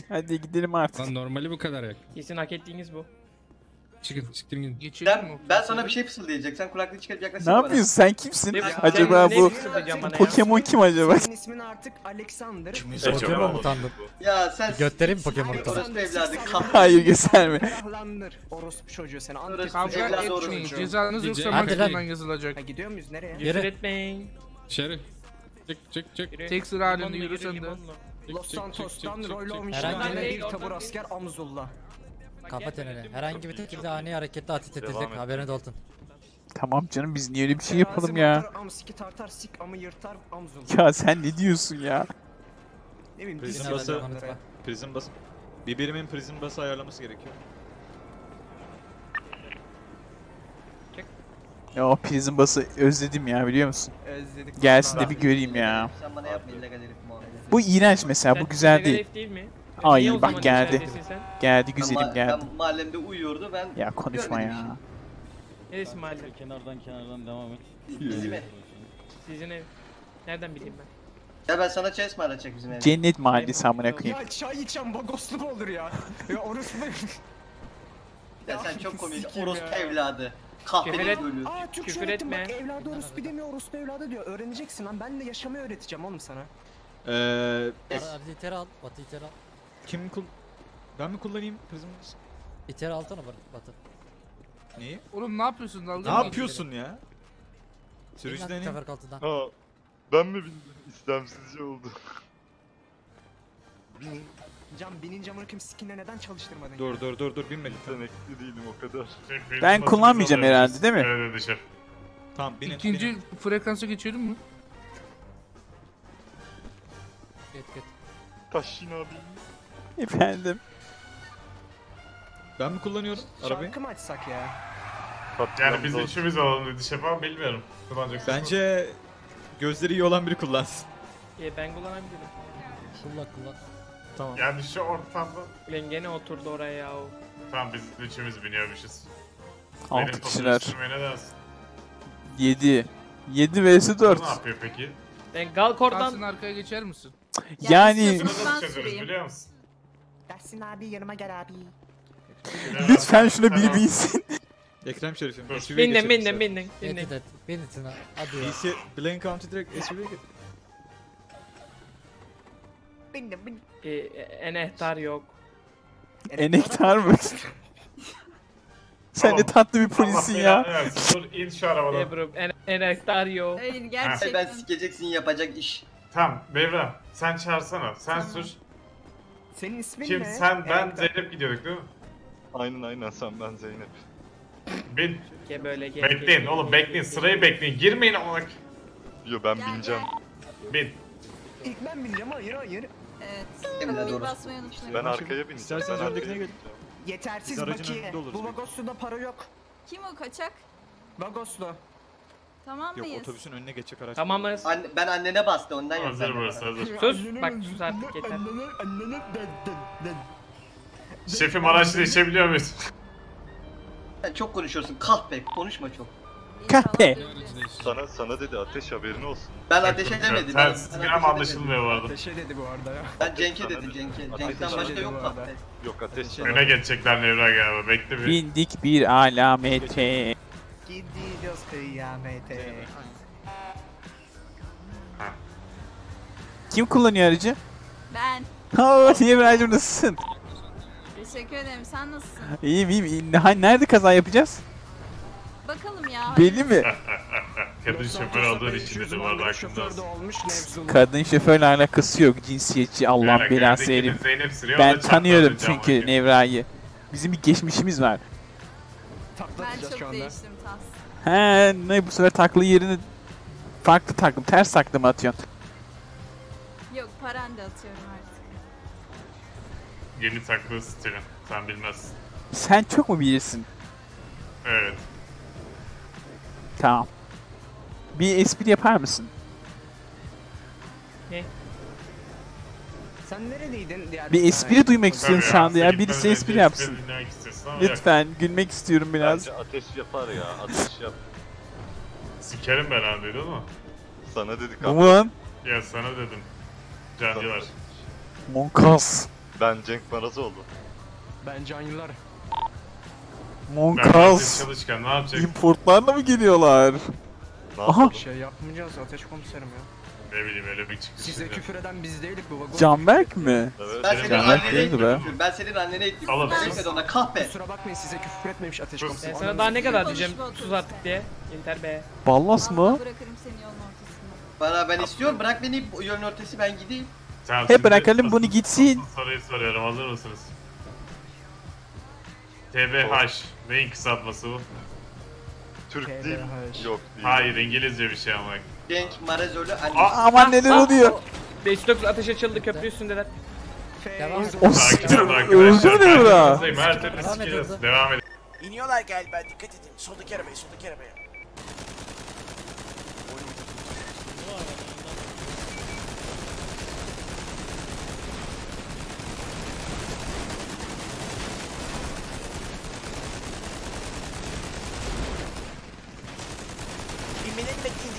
Hadi gidelim artık. Lan normali bu kadar yak. Kesin hak ettiğiniz bu. Çıkın çıktırın gidin. Geçelim mi? Ben sana bir şey fısıldayacak. Sen kulaklığı çıkarıp yaklaşsana Ne bana. yapıyorsun? Sen kimsin? Ne- Acaba ne bu fısıldayacağım bana ya? Pokemon kim acaba? Senin ismin artık Alexander. Pokemon mu utandın? Ya sen Göstereyim mi Pokemon'u? orospu evladı. Hayır gösterme. Ferahlandır. Orospu çocuğu seni. Orospu Kavga evladı etmeyin. orospu. Etmeyin. Cezanız yoksa Hadi mahkemeden lan. yazılacak. Ha, gidiyor muyuz nereye? Küfür Yere. etmeyin. Şerif. Çık. Yürü. Tek sıra halinde Limonla, yürü sen de. limonla. Los Santos'tan Roylo Herhangi Michel'den bir- bir tabur asker Amzullah. Kafa tenene. Herhangi bir şekilde ani hareketli ateş edilecek. Haberin olsun. Tamam canım biz niye öyle bir şey yapalım ya? Amsiki tartar sik amı yırtar Amzullah. Ya sen ne diyorsun ya? Ne bileyim Prison bizim bası, adamlara. prison bası. Bir birimin prison bası ayarlaması gerekiyor. Ya o Prison Bus'ı özledim ya biliyor musun? Özledik. Gelsin de bir göreyim ya. Sen bana yapma illegal herif muamelesi. Bu iğrenç mesela, bu Sen güzel illegal değil. herif değil mi? Ay, Niye o bak zaman geldi. içeridesin sen? Geldi Ben güzelim ma- geldi. Ben mahallemde uyuyordu ben. Ya konuşma görmedim ya. Neresi mahalle? Kenardan devam et. Bizim ev. Sizin ev. Nereden bileyim ben? Ya ben sana çay ısmarlatacak bizim ev. Cennet mahallesi amına koyayım. Ya çay içen bagoslu mu olur ya? Ya orospu. Ya sen çok komik Sikeyim orospu ya. evladı. Küfür Kahveli et- bölü. Aa Türkçe Küfür öğrettim etme. bak evladı orospu demiyor orospu evladı diyor. Öğreneceksin lan ben de yaşamayı öğreteceğim oğlum sana. Hadi içeri al. Batı içeri al. Kim ben mi kullanayım prison bası? İçeri alsana Batı. Neyi? Oğlum ne yapıyorsun dalga Ne mı yapıyorsun ya? Sürücüden in. Sefer altından. Ha, ben mi bildim? İstemsizce oldu. Can binince amına koyayım sikine neden çalıştırmadın? Dur binme lütfen. Yetenekli değilim o kadar. Ben kullanmayacağım herhalde değil mi? Evet şef. Tamam binin. İkinci frekansa geçelim mi? Git. Taşın abi. Efendim. Ben mi kullanıyorum arabayı? Şarkı mı açsak ya? Yani biz üçümüz olalım dedi şef ama bilmiyorum. Kullanacaksın. Bence gözleri iyi olan biri kullansın. Ben kullanabilirim. Kullan. Tamam. Yani şu ortamda. Lan gene oturdu oraya ya o. Tamam biz üçümüz biniyormuşuz. 6 Benim kişiler. topu ne dersin? 7. 7 vs 4. Ne yapıyor peki? Ben Galkor'dan Kalsın arkaya geçer misin? Yani Bunu nasıl çözeriz biliyor musun? Dersin abi yanıma gel abi. lütfen şuna bir binsin. Ekrem Şerif'im. Dur. SUV'ye geçelim bindim. Edit. Beni tına. Hadi ya. DC Blaine County direkt SUV'ye geç. Bindim. Enehtar yok. Enektar mı? Sen de tatlı bir polissin ya. Dur in şu arabadan. Ebru, Enehtar yok. Hayır Ben gerçekten. sikeceksin yapacak iş. Tamam Bevrem sen çağırsana. Sen sür. Senin ismin Kim ne? sen ben Evet. Zeynep gidiyorduk değil mi? Aynen sen ben Zeynep. Bin. Ge böyle ge. Bekleyin oğlum bekleyin sırayı bekleyin. Girmeyin ama. Yo ben bineceğim. Bin. İlk ben bineceğim hayır. Evet. Emine Kapıyı doğru. basmayı unutmayın. Ben arkaya bineceğim. İsterseniz Ben öndekine arkaya gelin. bineceğim. Yetersiz Biz aracın bakiye. önünde oluruz Bu belki. Vagoslu'da para yok. Kim o kaçak? Vagoslu. Tamam Yok mıyız? otobüsün önüne geçecek araç. Tamamız. Ben annene bastı ondan yok. Hazır burası hazır. Sus bak sus artık yeter. Annene Şefim araçla içebiliyor muyuz? Sen çok konuşuyorsun kahpe konuşma çok. İnşallah Kahpe. göreceğiz. Sana dedi ateş haberin olsun. Ben ateş edemedim. Ben Telsiz ateş gram edemedim. anlaşılmıyor bu arada. Ateşe dedi bu arada ya. Ben Cenk'e dedim Cenk'e. Cenk'ten Ateş başka edildi yok bu kahpe. arada. Yok ateş Öne geçecekler Nevra galiba bekle bir. Bindik bir alamete. Gidiyoruz kıyamete. Kim kullanıyor aracı? Ben. Ha niye Biracım nasılsın? Teşekkür ederim. Sen nasılsın? İyiyim. Nerede kaza yapacağız? Bakalım ya. Belli mi? Kadın şoför olduğun için dedim orada Şoför aklımda de olsun. olmuş Nevzullah. Kadın şoförle alakası yok. Cinsiyetçi Allah Yani belası kendikini herif. Zeynep sürüyor, o da Ben çarptı tanıyorum alacağım çünkü bakayım. Nevra'yı. Bizim bir geçmişimiz var. Ben Taklatacağız şu çok anda. değiştim Tas. He ne bu sefer taklı yerini farklı taklım, ters taklı mı atıyorsun? Yok paranda atıyorum artık. Yeni taklı stilin. Sen bilmezsin. Sen çok mu bilirsin? Evet. Tamam. Bir espri yapar mısın? Sen neredeydin diğer Bir espri duymak Tabii istiyorum şu anda ya. aslında Birisi gitmeden espri önce yapsın. dinlemek istiyorsun ama yok. Lütfen gülmek istiyorum biraz. Bence ateş yapar ya. Ateş yap. Sikerim ben abi değil mi? Sana dedik Aman. Ya sana dedim. Cancılar. Monkas. Ben Cenk Marazoğlu. Ben Can Yıllar. Monkaz. Çalışkan ne yapacak? Importlarla mı geliyorlar? Ne Aha. yapalım? Şey yapmayacağız ateş komiserim ya. Ne bileyim öyle bir çıkış. Size küfür eden biz değilik bu vagon. Canberk mi? Evet. Ben senin Canberk annene değildi be. ettim. Ben senin annene ettim. Oğlum, Etmedi ona kahpe. Kusura bakmayın size küfür etmemiş ateş Sus. komiserim. Ben sana daha ne kadar diyeceğim sus artık diye. Yeter be. Ballas mı? Vallahi bırakırım seni yolun ortasında. Ben istiyorum bırak beni yolun ortası ben gideyim. Tamam, Hep şimdi bırakalım bunu asıl- gitsin. asıl soruyu soruyorum, hazır mısınız? TBH neyin kısaltması bu? Türk değil. Yok değil. Hayır, İngilizce bir şey ama. Cenk Marazoğlu anne. Aman neler oluyor? 509 ateş açıldı köprü üstündeler. Devam et. O Sakin siktir. olun Öldü arkadaşlar. mü Ben bura? yanınızdayım, her türlü Devam sikeceğiz. ediyordu. Devam edin. İniyorlar galiba dikkat edin. Soldaki arabaya soldaki arabaya. İnmelerini bekleyin.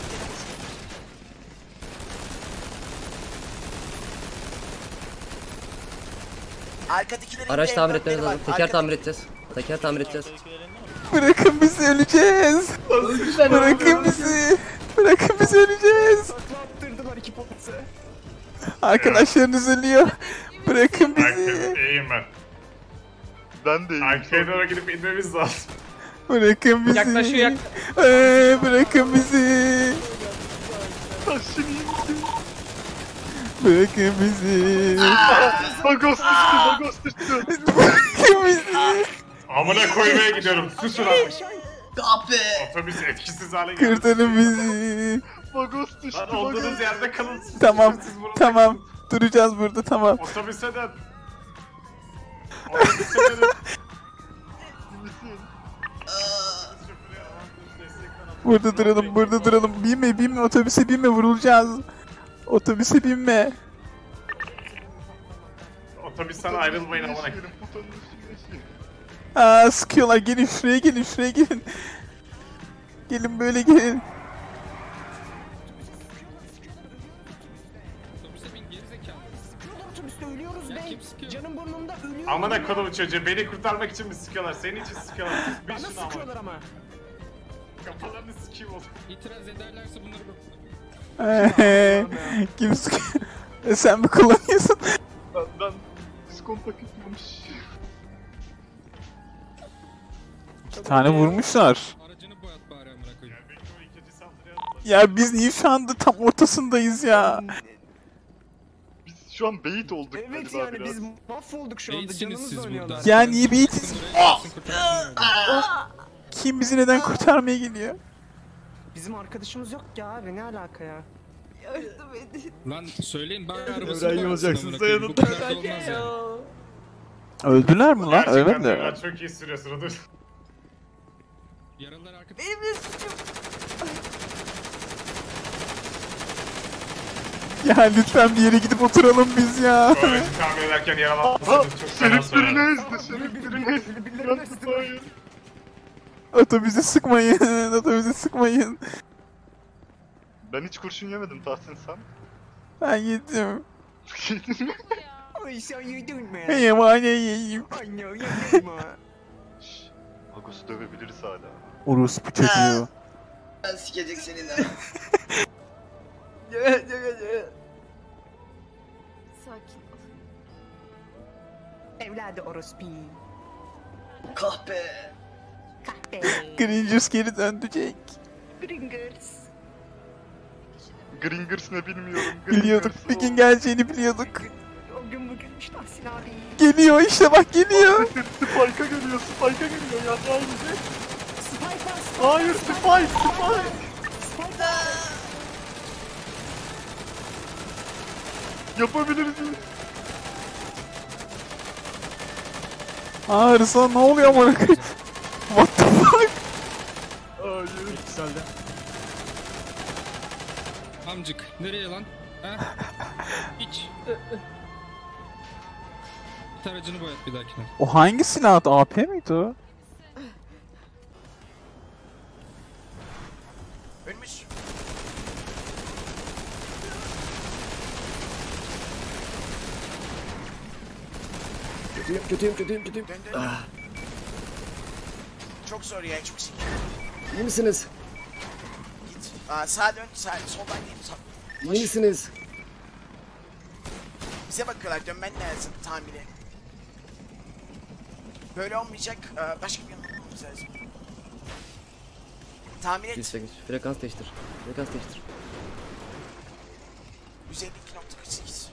Arkadakilerin Araç tamir etmeniz lazım. Teker tamir edeceğiz. Teker tamir edeceğiz. Bırakın bizi öleceğiz. Bırakın bizi. Bırakın bizi öleceğiz. Attırdılar iki polisi. Arkadaşlarınız ölüyor. Bırakın bizi. Arkadaşlar, iyiyim ben. Ben de iyiyim. Arkaya doğru gidip inmemiz lazım. Bırakın bizi. Yaklaşıyor Bırakın bizi. Bırakın bizi. Bagos düştü, bagos düştü. Bırakın bizi. Amına koymaya gidiyorum. Susun artık. Kahpe. Otobüs etkisiz hale geldi. Kurtarın bizi. Bagos düştü, Lan olduğunuz yerde kalın. Tamam. Siz burada Tamam. Duracağız burada tamam. kalın. Otobüse dön. Otobüse dönün. Burada duralım, burada duralım. Binme, binme, otobüse binme, vurulacağız. Otobüse binme. Otobüsten ayrılmayın amına koyayım. Aa, sıkıyorlar. Gelin şuraya gelin, şuraya gelin. Gelin böyle gelin. Otobüse bin geri zekalı. Otobüste ölüyoruz Ya bey. kim sıkıyor? Canım burnumda ölüyorum. Amına kodumu çocuğu, beni kurtarmak için mi sıkıyorlar? Senin için sıkıyorlar. Siz Bana bir şunu ama. sıkıyorlar ama. Kafalarını sikeyim oğlum. İtiraz ederlerse bunları bırak. Kim sıkıyor? Sen mi kullanıyorsun? Ben diskon paketiymiş. 2 tane vurmuşlar. Aracını boyat bari amına koyayım. Belki o ikinci saldırıya attılar. Ya biz niye şu anda tam ortasındayız ya? Biz şu an beyit olduk Evet galiba yani biraz. biz mahvolduk şu anda. Değilsiniz Canımızla siz oynuyorlar. burada. Ya niye bir itiz? Kurtarsın. Kim bizi neden kurtarmaya geliyor? Bizim arkadaşımız yok ya abi ne alaka ya? Yardım edin. Lan söyleyin bari arabasını Öğrenci boyatsın olacaksınız, amına koyayım. Bu dayanın. kadar da olmaz ya. Öldüler mi lan? Gerçekten Ölmediler. diyorlar, çok iyi sürüyorsun dur. Yaralılar arka... Benim de suçum. Ya lütfen bir yere gidip oturalım biz ya. Aracı tamir ederken yaralanmışsınız. Çok fena Şerif söylerim. birini ezdi, şerif birini ezdi. Hayır. Otobüse sıkmayın. Otobüse sıkmayın. Ben hiç kurşun yemedim Tahsin sen. Ben yedim. Ay sen yedin mi? Yiyeyim anne yiyeyim. Anne yedin mi? Bagos'u dövebiliriz hala. Orospu çocuğu. Ben sikecek seni de. Sakin ol. Evladı orospi. Kahpe. Kahpe. Gringers geri döndürecek. Gringers. Gringers ne bilmiyorum. Biliyorduk. Bir gün geleceğini biliyorduk. O gün bugünmüş Tahsin abi. Geliyor işte bak geliyor. Spike'a geliyor, Spike'a geliyor ya. Hayır, Spike var. hayır, Spike, Spike. Spike var. Yapabiliriz. Aa Rıza ne oluyor amına koyayım? What the fuck? Hayır. Yükseldi. Amcık nereye lan? Ha? Hiç. Git aracını boyat bir dahakine. O hangi silahtı? AP miydi o? Ölmüş. Kötüyüm. Çok zor ya, çok sıkı. İyi misiniz? Git. Sağa dön, soldan git. İyi misiniz? Bize bakıyorlar, dönmen lazım tahmini. Böyle olmayacak, başka bir yolda bulmamız lazım. Tahmin et. Frekans değiştir. 152.48.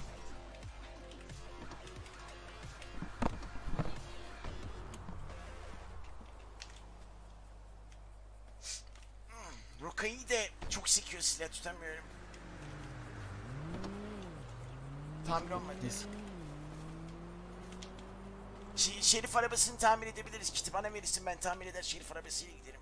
Rokayı de çok sekiyor, silah tutamıyorum. Tamir olmadı. Şerif arabasını tamir edebiliriz. Kiti bana verirsin, ben tamir eder şerif arabasıyla giderim.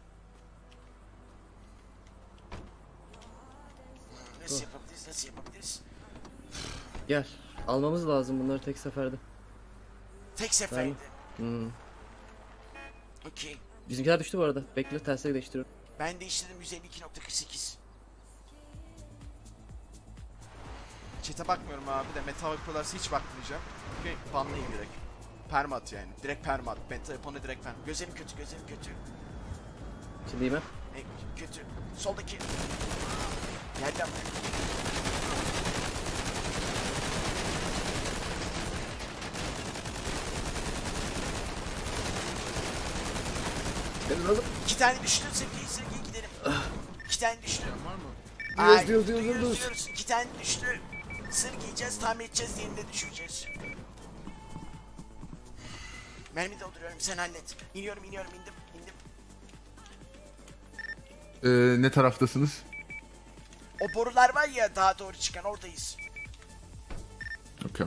Nasıl yapabiliriz? Gel. Almamız lazım bunları tek seferde. Tek seferde. Hmm. Okey. Bizimkiler düştü bu arada. Bekle, tersleri değiştiriyorum. Ben değiştirdim 152.48. Chat'e bakmıyorum abi de metal yapıyorlarsa hiç bakmayacağım. Okey, banlayın direkt. Permat yani. Direkt permat. Metal yapana direkt permat. Gözlerim kötü. Şimdi iyi mi? Kötü. Soldaki. Geldi ama. İki tane düştü. Sırgıya gidelim. İki tane düştü. Var mı? Duyuyoruz. İki tane düştü. Sır giyeceğiz, tamir edeceğiz, diğerini de düşüreceğiz. Mermi dolduruyorum, sen hallet. İniyorum, indim. Ne taraftasınız? O borular var ya, daha doğru çıkan, oradayız. Okey.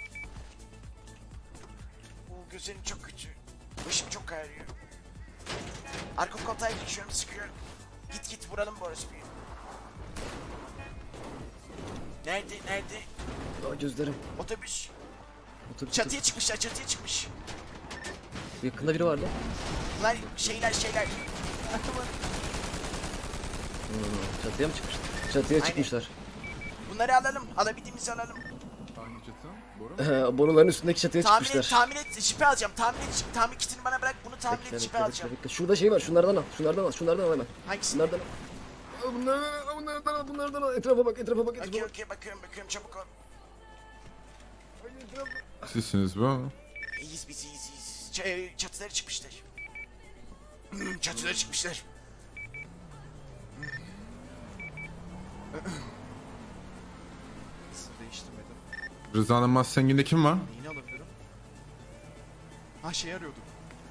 Bu gözlerim çok kötü. Başım çok ağrıyor. Arka koltuğa geçiyorum, sıkıyorum. Git vuralım bu orası bir. Nerede? Gözlerim. Otobüs. Çatıya çıkmış. Yakında biri vardı. Bunlar şeyler. Çatıya mı çıkmışlar? Çatıya çıkmışlar. Bunları alalım. Alabildiğimizi alalım. Hangi çatı? Boru? Boruların üstündeki çatıya çıkmışlar. Tahmin et. Şipi alacağım. Tahmin kitini bana bırak. Bunu tahmin et. Şipi alacağım. Bekle. Şurada şey var. Şunlardan al hemen. Hangisi? Bunlardan al. Etrafa bak. Okey. Bakıyorum. Çabuk ol. Sizsiniz bu. İyiyiz biz. Çatılara çıkmışlar. Değiştirmedim. Rıza'nın Mustang'inde kim var? Neyini alabilirim? Şey arıyordum.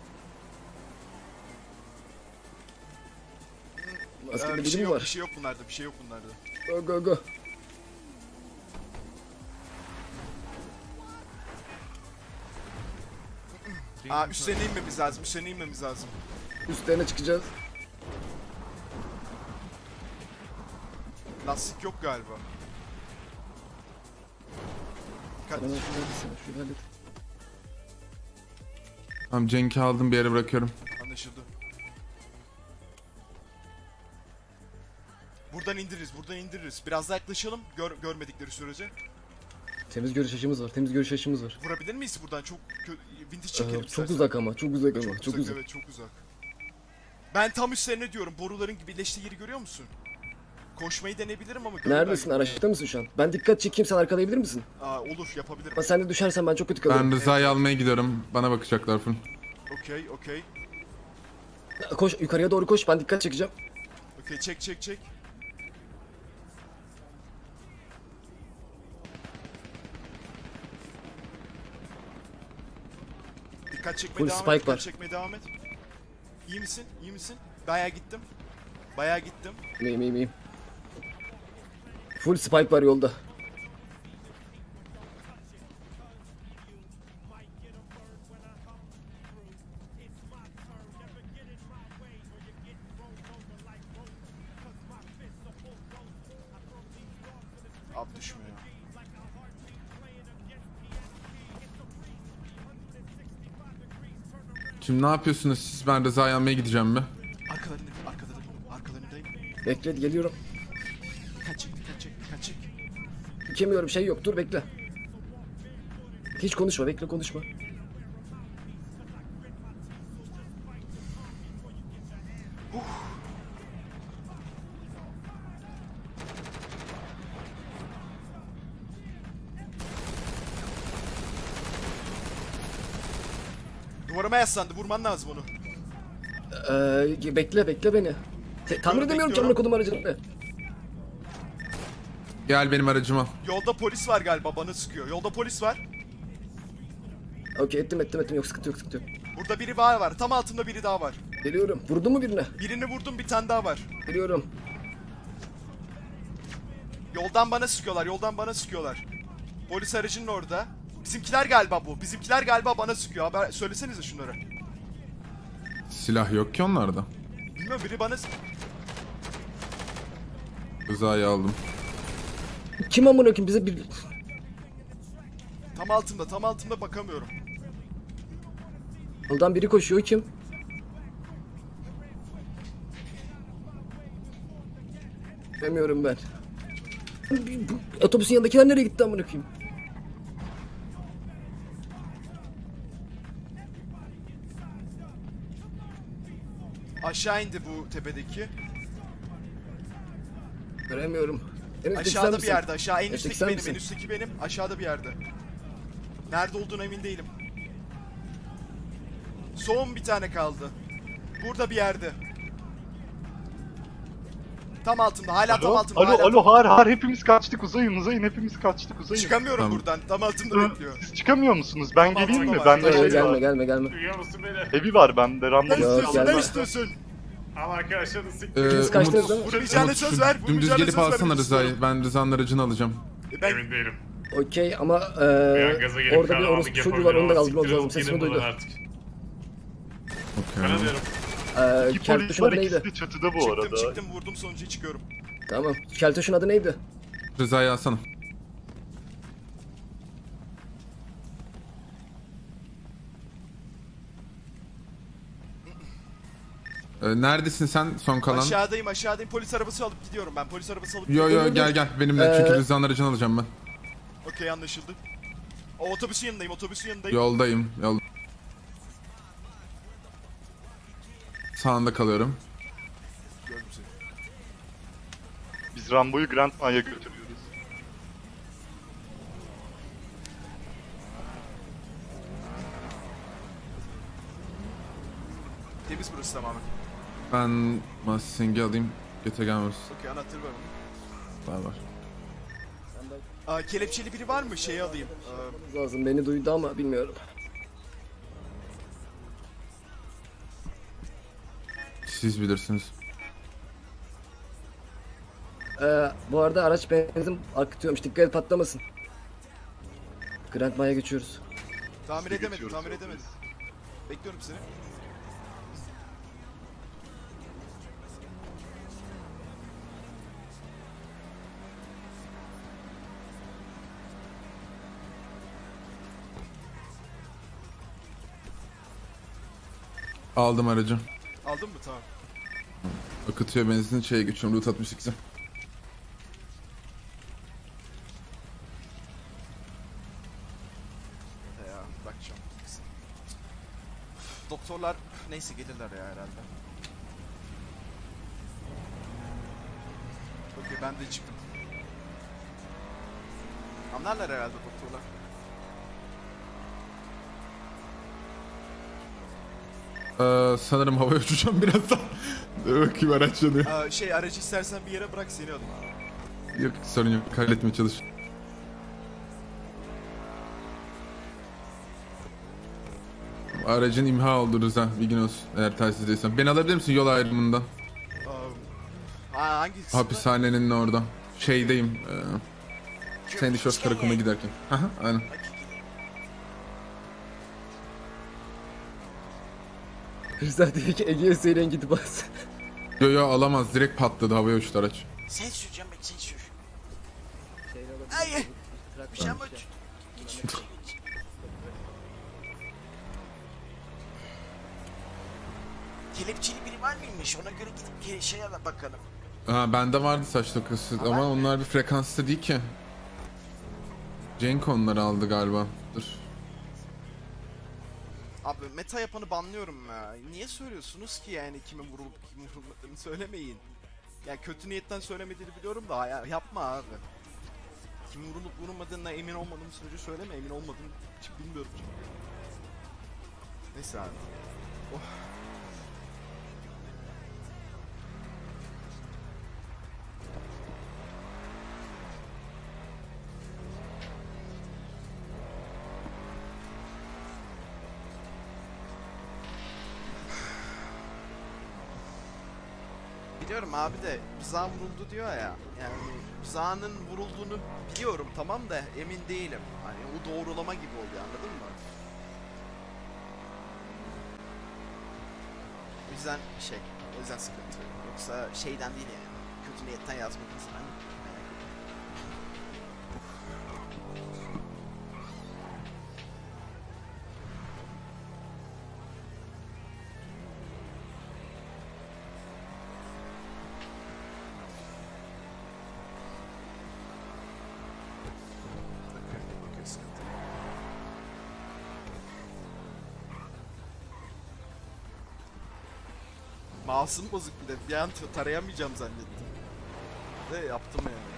Bir şey yok. Bir şey yok bunlarda. Go. Üstlerine inmemiz lazım. Üstlerine çıkacağız. Lastik yok galiba. Şunu hallet. Tamam, Cenk'i aldım, bir yere bırakıyorum. Anlaşıldı. Buradan indiririz. Biraz daha yaklaşalım görmedikleri sürece. Temiz görüş açımız var. Vurabilir miyiz buradan? Çok vintage çekelim. Çok uzak ama. Çok uzak. Evet, çok uzak. Ben tam üstlerine diyorum. Boruların birleştiği yeri görüyor musun? Koşmayı deneyebilirim ama... Neredesin? Araçta mısın şu an? Ben dikkat çekeyim, sen arkalayabilir misin? Olur, yapabilirim. Ama sen de düşersen ben çok kötü kalırım. Ben Rıza'yı almaya gidiyorum. Bana bakacaklar fırın. Okey. Koş, yukarıya doğru koş, ben dikkat çekeceğim. Okey, çek. Dikkat çekmeye devam et. İyi misin? Bayağı gittim. İyiyim. Full spike var yolda. Abi düşmüyor. Şimdi ne yapıyorsunuz siz? Ben Rıza'yı almaya gideceğim mi? Arkalarındayım. Bekle, geliyorum. Dikkat çek. Dikemiyorum, şey yok, dur bekle. Hiç konuşma, bekle konuşma. Duvarıma yaslandı. Vurman lazım onu. Bekle beni. Tamir edemiyorum canına kodum aracını. Gel benim aracıma. Yolda polis var galiba, bana sıkıyor. Yolda polis var. Okey, ettim. Yok, sıkıntı yok. Burada biri var. Tam altında biri daha var. Geliyorum. Vurdun mu birine? Birini vurdum, bir tane daha var. Geliyorum. Yoldan bana sıkıyorlar. Polis aracının orada. Bizimkiler galiba bu. Bizimkiler galiba bana sıkıyor. Haber söylesenize şunları. Silah yok ki onlarda. Bilmiyorum, biri bana Rıza'yı aldım. Kim amına koyayım bize bir... Tam altında bakamıyorum. Yoldan biri koşuyor, kim? Bilmiyorum ben. Bu otobüsün yanındakiler nereye gitti amına koyayım? Aşağı indi bu tepedeki. Göremiyorum. Aşağıda bir yerde, aşağı. En üstteki benim. Aşağıda bir yerde. Nerede olduğuna emin değilim. Son bir tane kaldı. Burada bir yerde. Tam altında, hala tam altında. Alo, har hepimiz kaçtık, uzayın, hepimiz kaçtık, uzayın. Çıkamıyorum buradan, tam altında bekliyor. Siz çıkamıyor musunuz? Ben geleyim mi? Bende Gelme. Duyuyor musun beni? Evi var bende, Ne istiyorsun? Ama arkadaşlar siktir. Siz kaçtınız değil mi? Vurmayacağına söz ver. Dümdüz gelip alsana Rıza'yı. Ben Rıza'nın aracını alacağım. Emin değilim. Okey ama Gaza gelip orada bir orospu çocuğu var, onu da kaldırmamız lazım. Sesimi duydu. Bana diyorum. Keltoş'un adı neydi? Çatıda bu arada. Çıktım, vurdum, sonucu çıkıyorum. Tamam. Keltoş'un adı neydi? Rıza'yı alsana. Neredesin sen son kalan? Aşağıdayım. Polis arabası alıp gidiyorum ben. Yo gel benimle çünkü Rıza'nın aracını alacağım ben. Okey, anlaşıldı. Otobüsün yanındayım. Yoldayım. Sağında kalıyorum. Gördüm seni. Biz Rambo'yu Grand Ma'ya götürüyoruz. Temiz burası tamamen. Ben Mustang'i alayım. Göte gelmiyoruz. Okey, anahtarı var mı? Var. Kelepçeli biri var mı? Şeyi alayım. Lazım, beni duydu ama bilmiyorum. Siz bilirsiniz. Bu arada araç benzin akıtıyormuş, dikkat et patlamasın. Grand Ma'ya geçiyoruz. Tamir edemedim. Bekliyorum seni. Aldım aracı. Aldın mı? Tamam. Akıtıyor benzin, şeye geçiyorum, Route 68'e. Ya bakacağım. Doktorlar neyse gelirler ya herhalde. Okey, ben de çıktım. Anlarlar herhalde doktorlar. Sanırım havaya uçacağım birazdan. Bakayım araç yanıyor. Aracı istersen bir yere bırak, seni alayım. Yok sorun yok, halletmeye çalış. Aracın imha oldu Rıza, bilgin olsun eğer telsizdeysem. Beni alabilir misin yol ayrımından? Hangi kısımda? Hapishanenin orada. Şeydeyim. Sandy Shores karakoluna giderken. Haha, aynen. Rıza dedi ki Ege'ye söyleyin gidip bas. Yo alamaz, direkt patladı, havaya uçtu araç. Sen süreceğim, sen sür. Hayır. Bir şey ama... Kelepçeli biri var mıymış? Ona göre gidip şeye bakalım. Bende vardı saç dokası ama onlar bir frekansta değil ki. Cenk onları aldı galiba. Dur. Abi meta yapanı banlıyorum ya. Niye söylüyorsunuz ki yani kimin vurulup kimin vurulmadığını söylemeyin. Yani kötü niyetten söylemediğini biliyorum da ya, yapma abi. Kimin vurulup vurulmadığına emin olmadığım sürece söyleme, emin olmadığım hiç bilmiyorum çünkü. Neyse abi. Oh. Biliyorum abi de Rıza vuruldu diyor ya. Yani Rıza'nın vurulduğunu biliyorum tamam da emin değilim. Hani o doğrulama gibi oluyor, anladın mı? O yüzden o yüzden sıkıntı. Yoksa şeyden değil yani. Kötü niyetten yazmadınız ben. Mouse'um bozuk bir de. Bir an tarayamayacağım zannettim. De yaptım yani.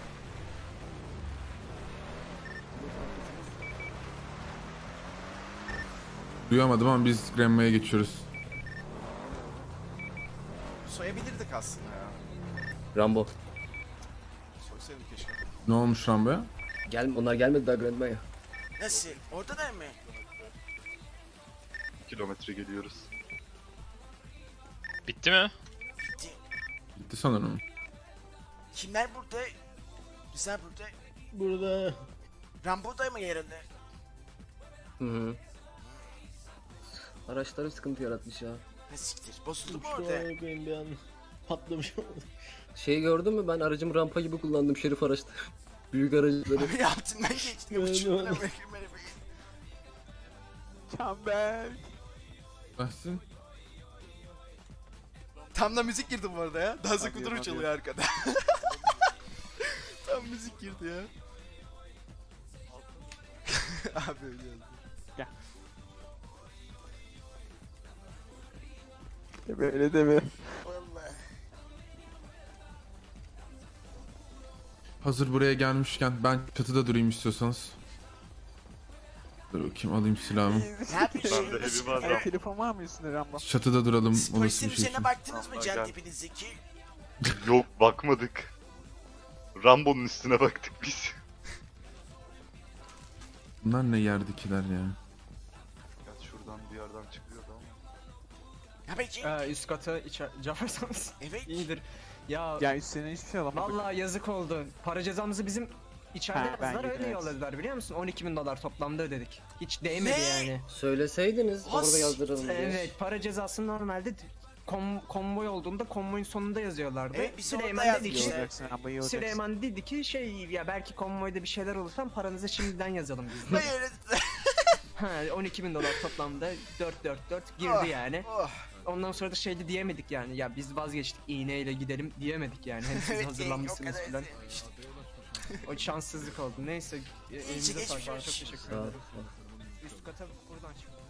Duyamadım ama biz Grandma'ya geçiyoruz. Soyabilirdik aslında ya. Rambo. Soysaydım keşke. Ne olmuş Rambo'ya? Onlar gelmedi daha Grandma'ya. Nasıl? Orada da mı? Kilometre geliyoruz. Bitti mi? Bitti. Bitti sanırım. Kimler burada? Güzel burada. Burada. Rambo da mı yerinde? Hı. Araçları sıkıntı yaratmış ya. Ne siktir? Bozuldu mu Şu orada? bir an patlamış oldu. Şey gördün mü, ben aracımı rampa gibi kullandım şerif araçta. Büyük aracları. Abi altından geçti. Uçurdu. Çember. Bahsin. Tam da müzik girdi bu arada ya. Dansa kuduru çalıyor arkada. Tam müzik girdi ya. Abi öyle yazdı. Gel. Öyle deme. Vallahi. Hazır buraya gelmişken ben çatıda durayım istiyorsanız. Dur bakayım, alayım silahımı. Ne yapıyorsun? Ben de evi var. Telefon var mı üstünde Rambo? şey Çatıda duralım, Polisin olası bir şey üzerine için. baktınız mı Allah can gel. dibinizdeki? Yok, bakmadık. Rambo'nun üstüne baktık biz. Bunlar ne yerdekiler ya? Ya şuradan bir yerden çıkıyordu ama. Ya peki. Üst kata Cafer'sanız. Evet. İyidir. Ya Ya üstüne hiçbir şey alamadık. vallahi yazık oldu. Para cezamızı bizim içeride Ha, ben yazdılar, öyle yedim, evet. yolladılar biliyor musun? 12.000 dolar toplamda ödedik. Hiç değmedi Ne? yani. Söyleseydiniz Has- orada yazdıralım diye. Evet, para cezası normalde konvoy olduğunda konvoyun sonunda yazıyorlardı. Evet, biz orada Süleyman dedi ki yazdık. Süleyman dedi ki ya belki konvoyda bir şeyler olursa paranızı şimdiden yazalım biz de. Hayır. Ha, 12.000 dolar toplamda 4 girdi Oh, yani. oh. Ondan sonra da şeydi diyemedik yani. Ya biz vazgeçtik, iğneyle gidelim diyemedik yani. Hem siz Evet, hazırlanmışsınız o kadar falan. demiştik. O şanssızlık oldu. Neyse, elinize geçmiş sağlık. Çok olsun. teşekkür Sağ ol. ederim. Üst kata buradan çık.